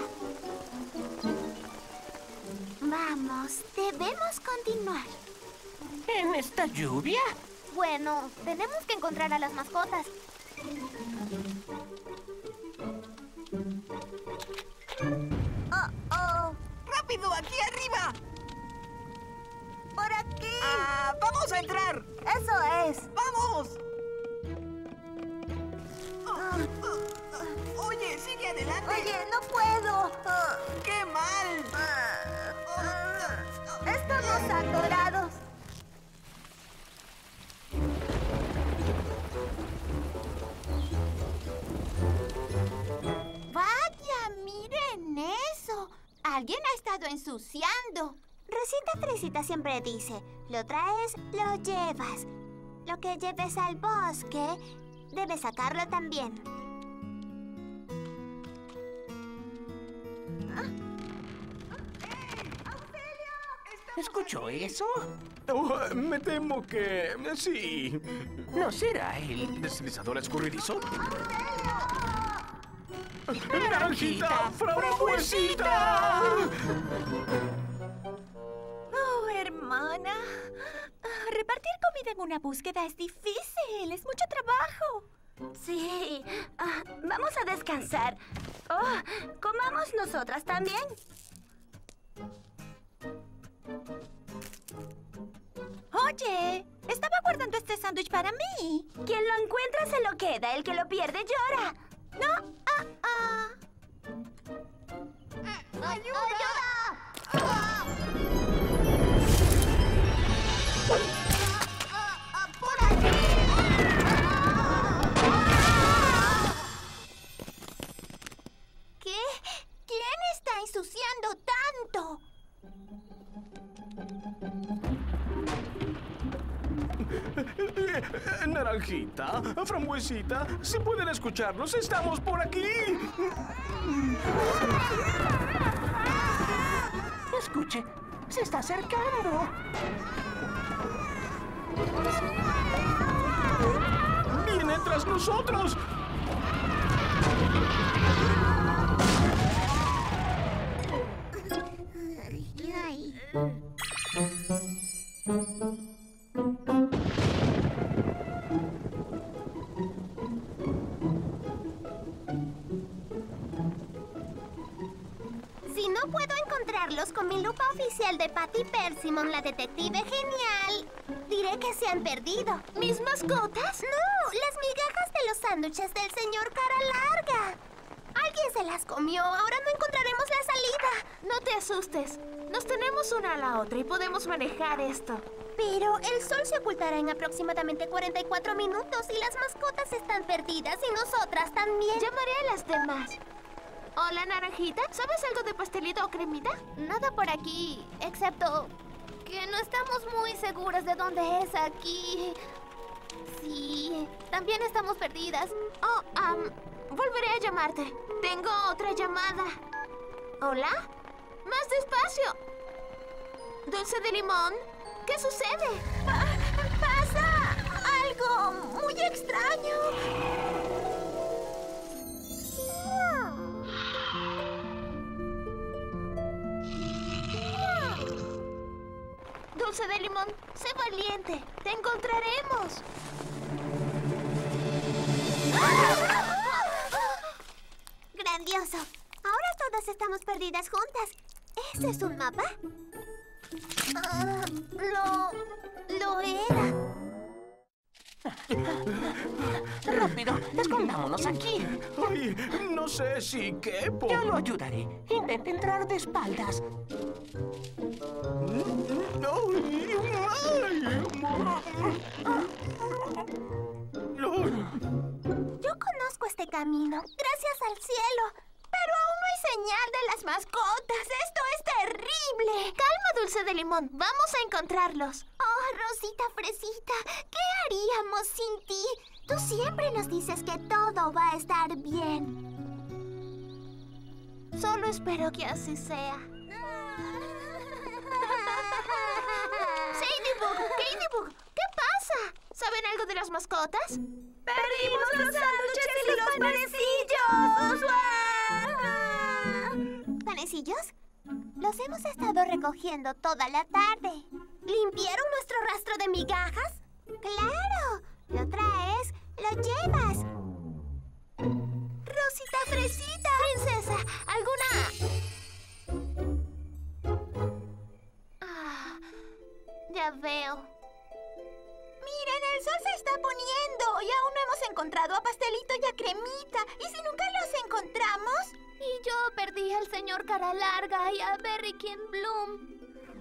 Vamos, debemos continuar. ¿En esta lluvia? Bueno, tenemos que encontrar a las mascotas. ¡Oh! ¡Rápido, aquí arriba! ¡Por aquí! ¡Vamos a entrar! ¡Eso es! ¡Vamos! Oye, sigue adelante. Oye, no puedo. ¡Qué mal! Estamos atorados. ¡Vaya, miren eso! Alguien ha estado ensuciando. Rosita Fresita siempre dice, lo traes, lo llevas. Lo que lleves al bosque, debes sacarlo también. ¿Escuchó eso? Oh, me temo que... sí. ¿No será el ¿Deslizador escurridizo? ¡Naranjita! ¡Frambuesita! Oh, hermana. Repartir comida en una búsqueda es difícil. Es mucho trabajo. Sí. Vamos a descansar. Oh, comamos nosotras también. Oye, estaba guardando este sándwich para mí. Quien lo encuentra se lo queda. El que lo pierde llora. No, ¡Ayuda! Naranjita, Frambuesita, si pueden escucharnos, estamos por aquí. Escuche, se está acercando. ¡Viene tras nosotros! Si no puedo encontrarlos con mi lupa oficial de Patty Persimmon, la detective genial, diré que se han perdido. ¿Mis mascotas? No, las migajas de los sándwiches del señor Cara Larga. Alguien se las comió. Ahora no encontraremos la salida. No te asustes. Nos tenemos una a la otra y podemos manejar esto. Pero el sol se ocultará en aproximadamente 44 minutos y las mascotas están perdidas y nosotras también. Llamaré a las demás. Hola, Naranjita. ¿Sabes algo de pastelito o cremita? Nada por aquí, excepto que no estamos muy seguras de dónde es aquí. Sí, también estamos perdidas. Oh, volveré a llamarte. Tengo otra llamada. ¿Hola? ¡Más despacio! Dulce de limón, ¿qué sucede? ¡Pasa algo muy extraño! Dulce de limón, sé valiente. Te encontraremos. ¡Grandioso! Ahora todas estamos perdidas juntas. ¿Ese es un mapa? Lo era. ¡Rápido! ¡Escondámonos aquí! Ay, no sé si quepo. Yo lo ayudaré. Intente entrar de espaldas. Yo conozco este camino, gracias al cielo. Pero aún no hay señal de las mascotas. ¡Esto es terrible! Calma, Dulce de limón. Vamos a encontrarlos. Oh, Rosita Fresita, ¿qué haríamos sin ti? Tú siempre nos dices que todo va a estar bien. Solo espero que así sea. Sadybug, ¿qué pasa? ¿Saben algo de las mascotas? ¡Perdimos los sándwiches y los panecillos! ¿Panecillos? Los hemos estado recogiendo toda la tarde. ¿Limpiaron nuestro rastro de migajas? ¡Claro! Lo traes, lo llevas. Rosita Fresita. Princesa, ¿alguna...? Ya veo. Miren, el sol se está poniendo y aún no hemos encontrado a Pastelito y a Cremita. ¿Y si nunca los encontramos? Y yo perdí al señor Cara Larga y a Berrykin Bloom.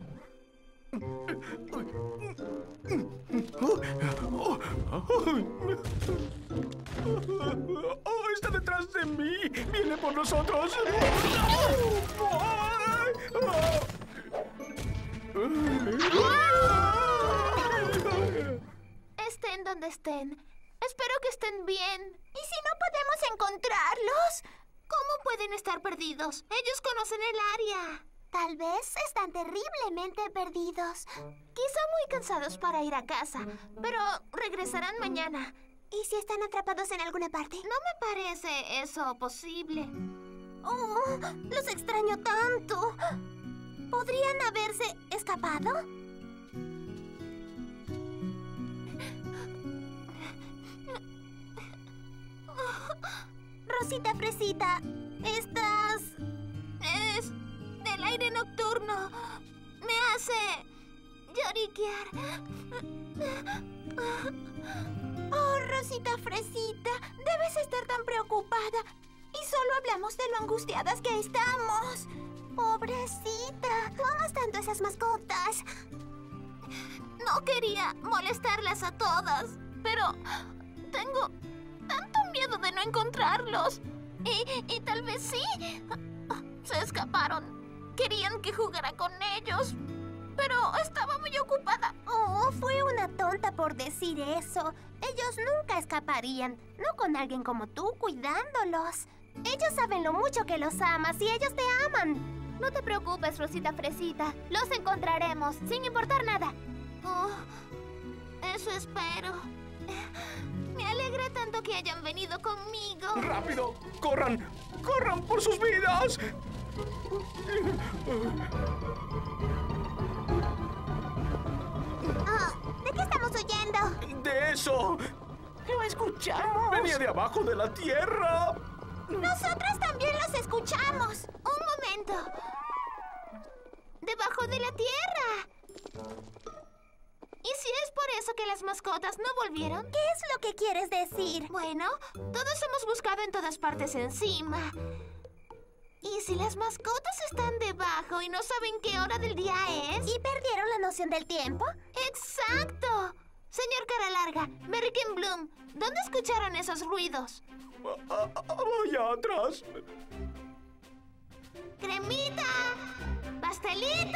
¡Oh, está detrás de mí! ¡Viene por nosotros! Estén donde estén. Espero que estén bien. ¿Y si no podemos encontrarlos? ¿Cómo pueden estar perdidos? Ellos conocen el área. Tal vez están terriblemente perdidos. Quizá muy cansados para ir a casa, pero regresarán mañana. ¿Y si están atrapados en alguna parte? No me parece eso posible. Oh, los extraño tanto. ¿Podrían haberse escapado? Rosita Fresita, estás... Es del aire nocturno. Me hace lloriquear. Oh, Rosita Fresita, debes estar tan preocupada. Y solo hablamos de lo angustiadas que estamos. Pobrecita, ¿tú amas tanto a esas mascotas? No quería molestarlas a todas, pero tengo tanto miedo de no encontrarlos. Y tal vez sí. Se escaparon. Querían que jugara con ellos, pero estaba por decir eso. Ellos nunca escaparían, no con alguien como tú cuidándolos. Ellos saben lo mucho que los amas y ellos te aman. No te preocupes, Rosita Fresita. Los encontraremos, sin importar nada. Oh, eso espero. Me alegra tanto que hayan venido conmigo. ¡Rápido! ¡Corran! ¡Corran por sus vidas! ¿De qué estamos huyendo? ¡De eso! ¡Lo escuchamos! ¡Venía de abajo de la tierra! Nosotros también los escuchamos. Un momento. Debajo de la tierra. ¿Y si es por eso que las mascotas no volvieron? ¿Qué es lo que quieres decir? Bueno, todos hemos buscado en todas partes encima. ¿Y si las mascotas están debajo y no saben qué hora del día es? ¿Y perdieron la noción del tiempo? ¡Exacto! Señor Cara Larga, Merricken Bloom, ¿dónde escucharon esos ruidos? Allá atrás. ¡Cremita! ¡Pastelito!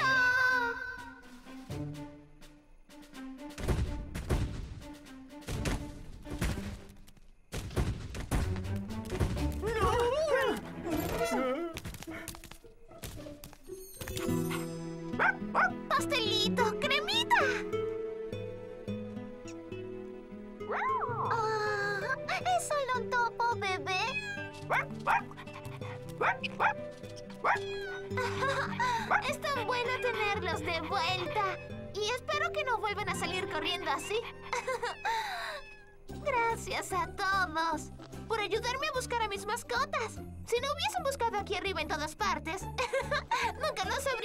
¡Pastelito! ¡Cremita! ¿Es solo un topo, bebé? Es tan bueno tenerlos de vuelta. Y espero que no vuelvan a salir corriendo así. Gracias a todos por ayudarme a buscar a mis mascotas. Si no hubiesen buscado aquí arriba en todas partes, nunca los habría